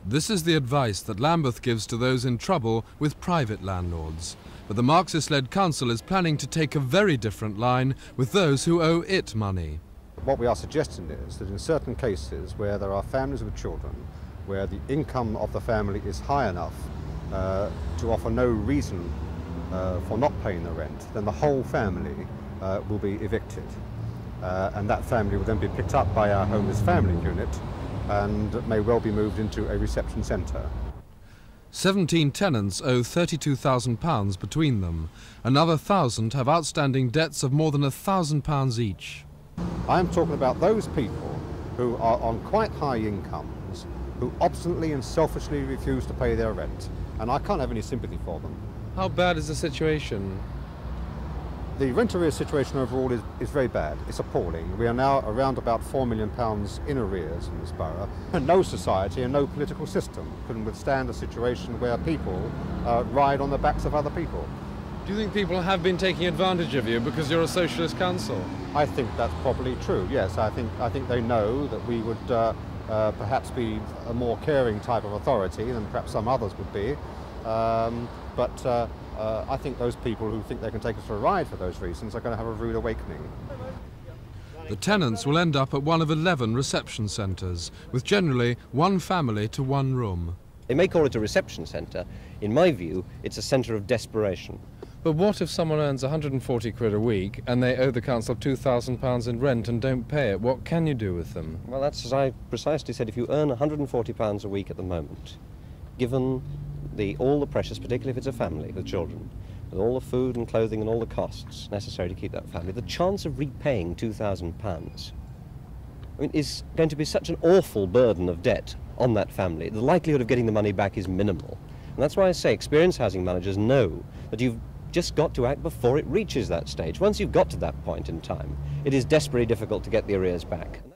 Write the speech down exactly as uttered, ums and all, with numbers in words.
This is the advice that Lambeth gives to those in trouble with private landlords. But the Marxist-led council is planning to take a very different line with those who owe it money. What we are suggesting is that in certain cases where there are families with children, where the income of the family is high enough uh, to offer no reason uh, for not paying the rent, then the whole family uh, will be evicted. Uh, and that family will then be picked up by our homeless family unit and may well be moved into a reception centre. Seventeen tenants owe thirty-two thousand pounds between them. Another thousand have outstanding debts of more than a thousand pounds each. I am talking about those people who are on quite high incomes, who obstinately and selfishly refuse to pay their rent, and I can't have any sympathy for them. How bad is the situation? The rent arrears situation overall is, is very bad. It's appalling. We are now around about four million pounds in arrears in this borough. And no society and no political system can withstand a situation where people uh, ride on the backs of other people. Do you think people have been taking advantage of you because you're a socialist council? I think that's probably true, yes. I think, I think they know that we would uh, uh, perhaps be a more caring type of authority than perhaps some others would be. Um, but uh, uh, I think those people who think they can take us for a ride for those reasons are going to have a rude awakening. The tenants will end up at one of eleven reception centres, with generally one family to one room. They may call it a reception centre. In my view, it's a centre of desperation. But what if someone earns one hundred and forty quid a week and they owe the council two thousand pounds in rent and don't pay it? What can you do with them? Well, that's as I precisely said. If you earn one hundred and forty pounds a week at the moment, given the, all the pressures, particularly if it's a family with children, with all the food and clothing and all the costs necessary to keep that family, the chance of repaying two thousand pounds I mean, is going to be such an awful burden of debt on that family. The likelihood of getting the money back is minimal. And that's why I say experienced housing managers know that you've just got to act before it reaches that stage. Once you've got to that point in time, it is desperately difficult to get the arrears back.